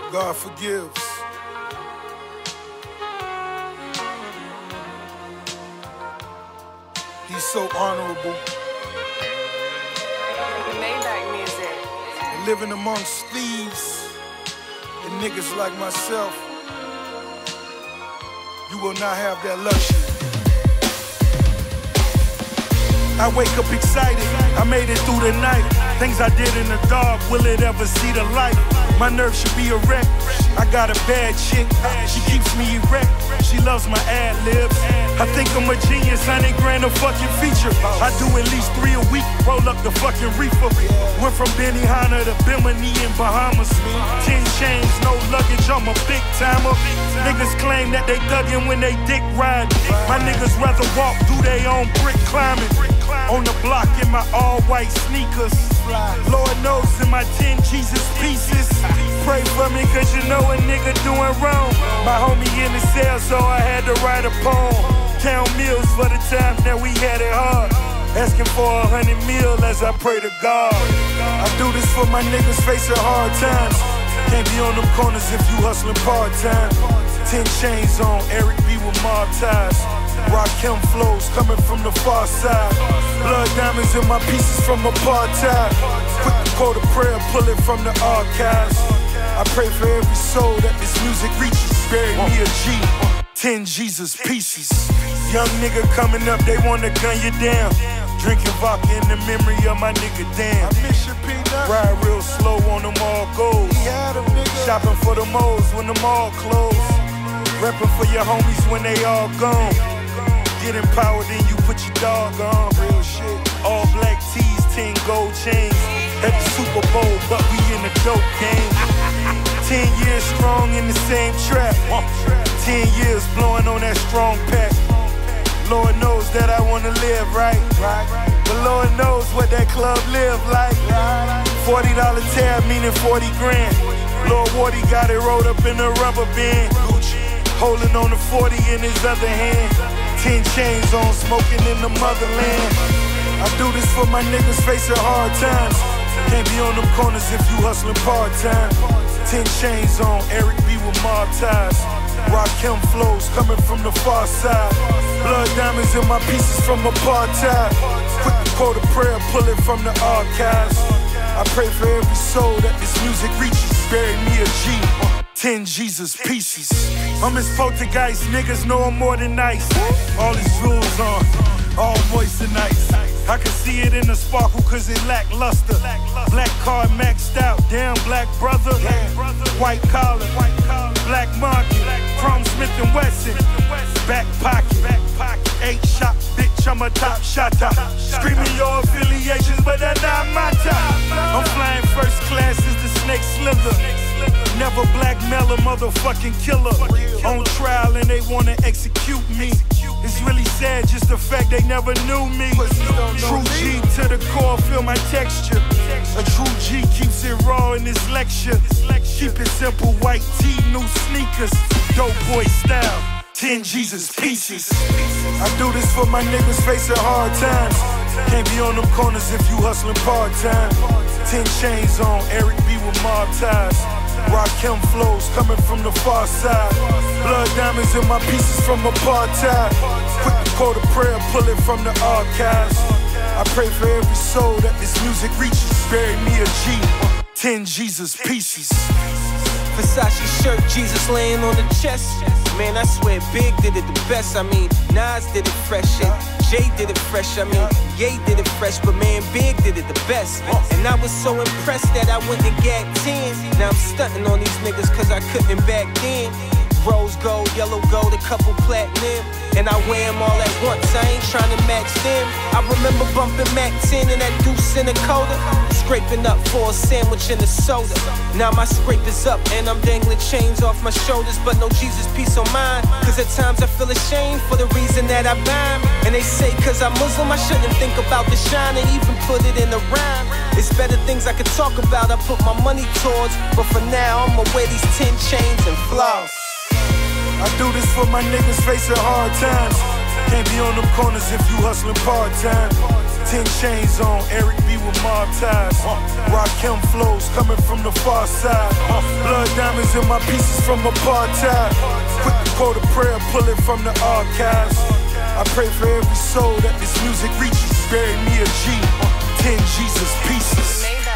God forgives. He's so honorable. Maybach music. Living amongst thieves and niggas like myself, you will not have that luxury. I wake up excited, I made it through the night. Things I did in the dark, will it ever see the light? My nerves should be erect. I got a bad chick, she keeps me erect. She loves my ad-libs. I think I'm a genius, 100 grand a fucking feature. I do at least 3 a week, roll up the fucking reefer. Went from Benihana to Bimini in Bahamas. 10 chains, no luggage, I'm a big timer. Niggas claim that they thuggin' when they dick ride. My niggas rather walk through their own brick climbing. On the block in my all-white sneakers. Lord knows in my 10 Jesus pieces. Pray for me cause you know a nigga doing wrong. My homie in the cell so I had to write a poem. Count meals for the time that we had it hard. Asking for 100 mil as I pray to God. I do this for my niggas facing hard times. Can't be on them corners if you hustling part-time. 10 chains on, Eric B with mob ties. Rakim flows coming from the far side. Blood diamonds in my pieces from apartheid. Quick to quote a prayer, pull it from the archives. I pray for every soul that this music reaches. Bury me a G, 10 Jesus pieces. Young nigga coming up, they wanna gun you down. Drinking vodka in the memory of my nigga damn. I miss your peanut. Ride real slow on them all goals. Shopping for the moles when them all closed. Reppin' for your homies when they all gone. Get empowered, then you put your dog on. Real shit. All black tees, 10 gold chains. At the Super Bowl, but we in the dope game. 10 years strong in the same trap. 10 years blowing on that strong pack. Lord knows that I wanna live right. But Lord knows what that club live like. $40 tab meaning 40 grand. Lord Wardy got it rolled up in a rubber band. Holding on the 40 in his other hand. 10 chains on, smoking in the motherland. I do this for my niggas facing hard times. Can't be on them corners if you hustling part-time. 10 chains on, Eric B with mob ties. Rakim flows coming from the far side. Blood diamonds in my pieces from apartheid. Quick to quote a prayer, pull it from the archives. I pray for every soul that this music reaches. Bury me a G, 10 Jesus pieces. I'm his poltergeist, niggas know I'm more than nice. All his jewels on, all moist and nice. I can see it in the sparkle cause it lackluster. Black card maxed out, damn black brother. White collar, black market, Chrome Smith & Wesson. Back pocket, 8-shot bitch, I'm a top shotter. Screaming your affiliations, but that's not my top. I'm flying first class as the snake slither. Never blackmail a motherfucking killer. On trial and they wanna execute me. It's really sad, just the fact they never knew me. True G to the core, feel my texture. A true G keeps it raw in this lecture. Keep it simple, white tee, new sneakers. Dope boy style, 10 Jesus pieces. I do this for my niggas facing hard times. Can't be on them corners if you hustling part-time. 10 chains on, Eric B with mob ties. Rakim flows coming from the far side. Blood diamonds in my pieces from apartheid. Quick to quote a prayer, pull it from the archives. I pray for every soul that this music reaches. Bury me a G, 10 Jesus pieces. Versace shirt, Jesus laying on the chest. Man, I swear Big did it the best. I mean, Nas did it fresh, and Jay did it fresh. I mean, Ye did it fresh, but man, Big did it the best. And I was so impressed that I went and gagged 10. Now I'm stunting on these niggas cause I couldn't back then. Rose gold, yellow gold, a couple platinum. And I wear them all at once, I ain't trying to match them. I remember bumping Mac 10 and that deuce in a coda. Scraping up for a sandwich and a soda. Now my scrape is up and I'm dangling chains off my shoulders. But no Jesus peace on mine. Cause at times I feel ashamed for the reason that I bind. And they say cause I'm Muslim I shouldn't think about the shine and even put it in a rhyme. It's better things I could talk about, I put my money towards. But for now I'ma wear these 10 chains and floss. I do this for my niggas facing hard times. Can't be on them corners if you hustling part-time. 10 chains on, Eric B with mob ties. Rakim flows coming from the far side. Blood diamonds in my pieces from apartheid. Quick to quote a prayer, pull it from the archives. I pray for every soul that this music reaches. Bury me a G, 10 Jesus pieces.